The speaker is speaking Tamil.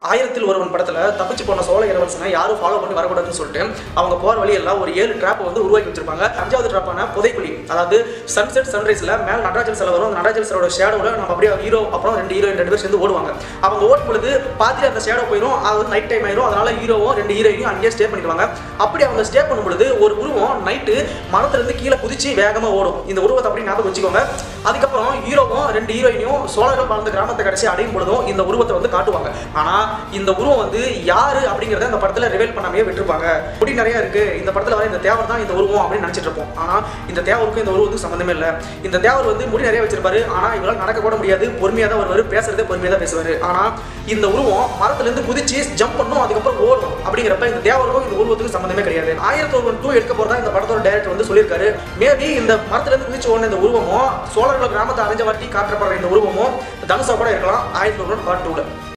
ஆயிரத்தில் ஒருவன் படத்துல தப்பிச்சு போன சோழ இளவரசனை யாரும் ஃபாலோ பண்ணி வரக்கூடாதுன்னு சொல்லிட்டு அவங்க போற வழி எல்லாம் ஒரு 7 ட்ராப் வந்து உருவாக்கி வச்சிருப்பாங்க. 5வது ட்ராப்பான புதைக்குழி, அதாவது சன்செட் சன்ரைஸ்ல மேல நடராஜன் சிலை வரும். அந்த நடராஜன் சிலையோட ஷேடோல நம்ம அப்படியே ஹீரோ அப்புறம் 2 ஹீரோயின் 2 பேர் சேர்ந்து ஓடுவாங்க. அவங்க ஓடும் பொழுது பாதியில அந்த ஷேடோ போயிடும். அது நைட் டைம் ஆயிரும். அதனால ஹீரோவும் 2 ஹீரோயினையும் அங்கேயே ஸ்டே பண்ணிடுவாங்க. அப்படி அவங்க ஸ்டே பண்ணும் பொழுது ஒரு உருவம் நைட்டு மரத்துல இருந்து கீழே குதிச்சு வேகமா ஓடும். இந்த உருவத்தை அப்படி ஞாபகம் வச்சுக்கோங்க. அதுக்கப்புறம் ஹீரோவும் 2 ஹீரோயினையும் சோழர்கள் வாழ்ந்த கிராமத்தை கடைசி அடையும் பொழுதும் இந்த உருவத்தை வந்து காட்டுவாங்க. ஆனா இந்த உருவம் வந்து யாரு அப்படிங்கறத இந்த படத்துல ரிவீல் பண்ணாமே விட்டுருப்பாங்க. முடி நிறைய இருக்கு, இந்த படத்துல வர இந்த தேவர் தான் இந்த உருவம் அப்படின்னு நினைச்சிட்டு இருப்போம். ஆனா இந்த தேவருக்கும் இந்த உருவத்துக்கு சம்பந்தமே இல்லை. இந்த தேவர் வந்து முடி நிறைய வச்சிருப்பாரு. ஆனா இவரால் நடக்க கூட முடியாது, பொறுமையா தான் வருவாரு, பேசுறதே பொறுமையா தான் பேசுவாரு. ஆனா இந்த உருவம் மரத்துல இருந்து குதிச்சு ஜம்ப் பண்ணும், அதுக்கப்புறம் ஓடும். அப்படிங்கிறப்ப இந்த தேவருக்கும் இந்த உருவத்துக்கு சம்பந்தமே கிடையாது. 1001 எடுக்க போறதா இந்த படத்தோட டைரக்டர் வந்து சொல்லியிருக்காரு. மேபி இந்த மரத்துல இருந்து குதிச்சு ஓடின இந்த உருவமும் சோழர்கள் கிராமத்தை அரைஞ்ச வாட்டி காட்டப்படுற இந்த உருவமும் தனுஷா கூட இருக்கலாம் 1001 பார்ட் 2.